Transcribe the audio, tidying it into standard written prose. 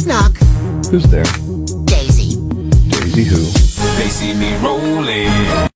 Knock. Who's there? Daisy. Daisy who? They see me rolling.